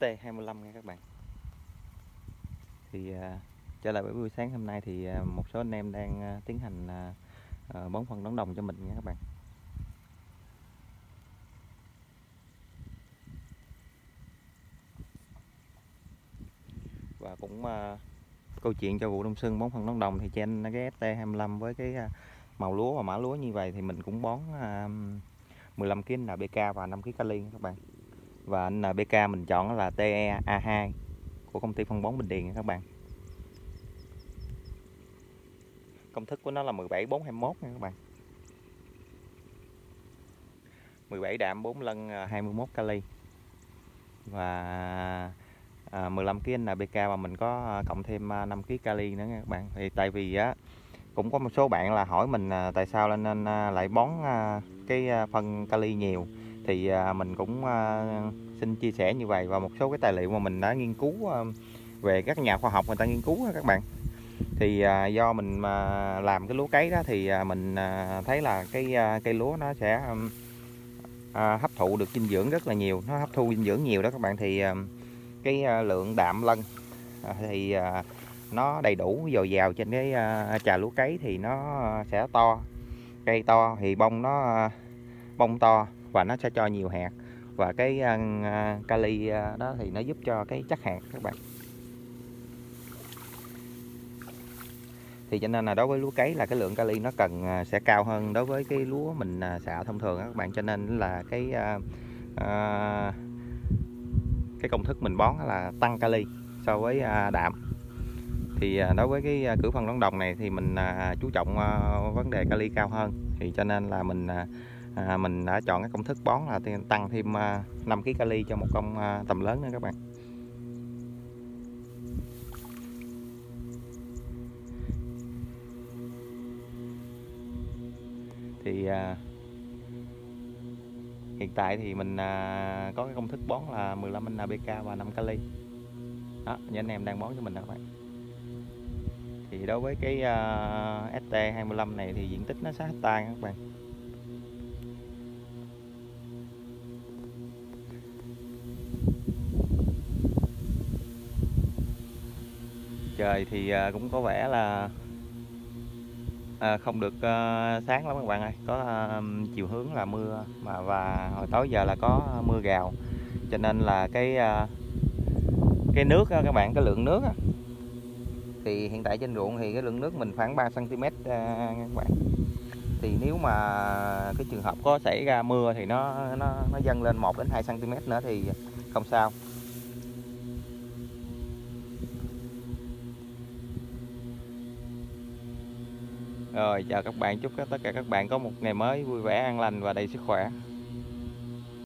ST25 nha các bạn. Thì trở lại với buổi sáng hôm nay thì một số anh em đang tiến hành bón phân đón đồng cho mình nha các bạn. Và cũng câu chuyện cho vụ đông xuân bón phân đón đồng thì trên cái ST25 với cái màu lúa và mã lúa như vậy thì mình cũng bón 15 kg NPK và 5 kg kali các bạn. Và NPK mình chọn là TE A2 của công ty phân bón Bình Điền nha các bạn. Công thức của nó là 17-4-21 nha các bạn. 17 đạm 4 lân 21 kali và 15 kg NPK và mình có cộng thêm 5 kg kali nữa nha các bạn. Thì tại vì cũng có một số bạn là hỏi mình tại sao nên lại bón cái phân kali nhiều, thì mình cũng xin chia sẻ như vậy và một số cái tài liệu mà mình đã nghiên cứu về các nhà khoa học người ta nghiên cứu các bạn. Thì do mình làm cái lúa cấy đó thì mình thấy là cái cây lúa nó sẽ hấp thụ được dinh dưỡng rất là nhiều, nó hấp thu dinh dưỡng nhiều đó các bạn. Thì cái lượng đạm lân thì nó đầy đủ dồi dào trên cái trà lúa cấy thì nó sẽ to, cây to thì bông to và nó sẽ cho nhiều hạt, và cái kali đó thì nó giúp cho cái chắc hạt các bạn. Thì cho nên là đối với lúa cấy là cái lượng kali nó cần sẽ cao hơn đối với cái lúa mình xạ thông thường các bạn, cho nên là cái công thức mình bón là tăng kali so với đạm. Thì đối với cái cử phân đón đồng này thì mình chú trọng vấn đề kali cao hơn, thì cho nên là mình đã chọn cái công thức bón là tăng thêm 5 kg kali cho một công tầm lớn nữa các bạn. Thì hiện tại thì mình có cái công thức bón là 15 NPK và 5 kali đó, những anh em đang bón cho mình đó các bạn. Thì đối với cái ST25 này thì diện tích nó 6 hectare các bạn. Trời thì cũng có vẻ là không được sáng lắm các bạn ơi, có chiều hướng là mưa và hồi tối giờ là có mưa rào, cho nên là cái nước đó, các bạn, cái lượng nước đó, thì hiện tại trên ruộng thì cái lượng nước mình khoảng 3 cm các bạn. Thì nếu mà cái trường hợp có xảy ra mưa thì nó dâng lên 1 đến 2 cm nữa thì không sao. Rồi chào các bạn, chúc tất cả các bạn có một ngày mới vui vẻ, an lành và đầy sức khỏe.